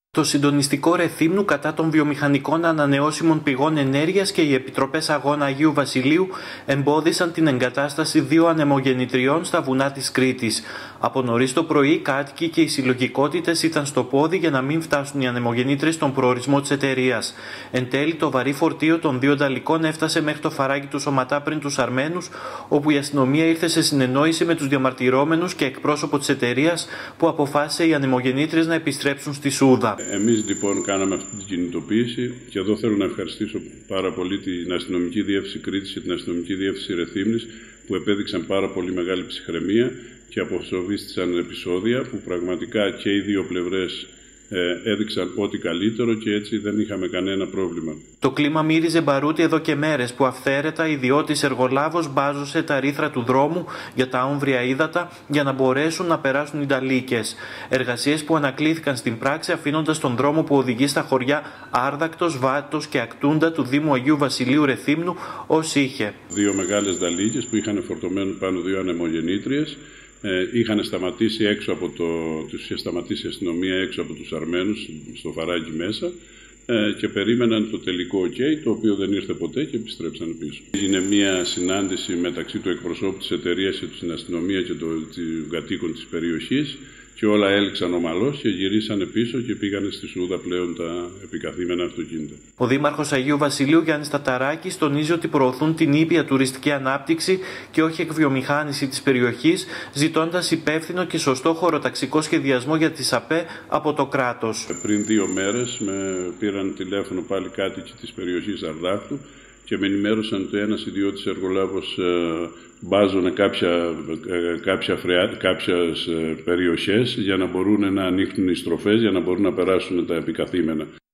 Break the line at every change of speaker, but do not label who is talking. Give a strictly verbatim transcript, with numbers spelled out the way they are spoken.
Το Συντονιστικό Ρεθύμνου κατά των βιομηχανικών ανανεώσιμων πηγών ενέργειας και οι Επιτροπές Αγώνα Αγίου Βασιλείου εμπόδισαν την εγκατάσταση δύο ανεμογεννητριών στα βουνά της Κρήτης. Από νωρίς το πρωί, οι κάτοικοι και οι συλλογικότητες ήταν στο πόδι για να μην φτάσουν οι ανεμογεννήτριες στον προορισμό της εταιρείας. Εν τέλει, το βαρύ φορτίο των δύο νταλικών έφτασε μέχρι το φαράγγι του Σωματά πριν τους Αρμένους, όπου η αστυνομία ήρθε σε συνεννόηση με τους διαμαρτυρόμενους και εκπρόσωπο της εταιρείας, που αποφάσισε οι ανεμογεννήτριες να επιστρέψουν στη Σούδα.
Εμείς λοιπόν κάναμε αυτή την κινητοποίηση και εδώ θέλω να ευχαριστήσω πάρα πολύ την Αστυνομική Διεύθυνση Κρήτης και την Αστυνομική Διεύθυνση Ρεθύμνης, που επέδειξαν πάρα πολύ μεγάλη ψυχραιμία και αποσοβίστησαν επεισόδια που πραγματικά και οι δύο πλευρές ε, έδειξαν ό,τι καλύτερο και έτσι δεν είχαμε κανένα πρόβλημα.
Το κλίμα μύριζε μπαρούτι εδώ και μέρες που αυθαίρετα ιδιώτης εργολάβος μπάζωσε τα ρήθρα του δρόμου για τα όμβρια ύδατα για να μπορέσουν να περάσουν οι νταλίκες. Εργασίες που ανακλήθηκαν στην πράξη αφήνοντας τον δρόμο που οδηγεί στα χωριά Άρδακτος, Βάτος και Ακτούντα του Δήμου Αγίου Βασιλείου Ρεθύμνου ως είχε.
Δύο μεγάλες νταλίκες που είχαν φορτωμένο πάνω δύο ανεμογεννήτριες. Ε, είχαν σταματήσει έξω από το, τους είχε σταματήσει η αστυνομία έξω από τους Αρμένους στο φαράγγι μέσα ε, και περίμεναν το τελικό ok, το οποίο δεν ήρθε ποτέ και επιστρέψαν πίσω. Έγινε μια συνάντηση μεταξύ του εκπροσώπου της εταιρείας και στην αστυνομία και των κατοίκων της περιοχής και όλα έληξαν ομαλώς και γυρίσανε πίσω και πήγανε στη Σούδα πλέον τα επικαθήμενα αυτοκίνητα.
Ο Δήμαρχος Αγίου Βασιλείου Γιάννης Ταταράκης τονίζει ότι προωθούν την ήπια τουριστική ανάπτυξη και όχι εκβιομηχάνηση της περιοχής, ζητώντας υπεύθυνο και σωστό χωροταξικό σχεδιασμό για τις ΑΠΕ από το κράτος.
Πριν δύο μέρες με πήραν τηλέφωνο πάλι κάτοικοι της περιοχής Αρδάκτου και με ενημέρωσαν ότι ένας ιδιώτης εργολάβος ε, μπάζωνε κάποια, ε, κάποια φρεά, κάποιες ε, περιοχές για να μπορούν να ανοίξουν οι στροφές, για να μπορούν να περάσουν τα επικαθήμενα.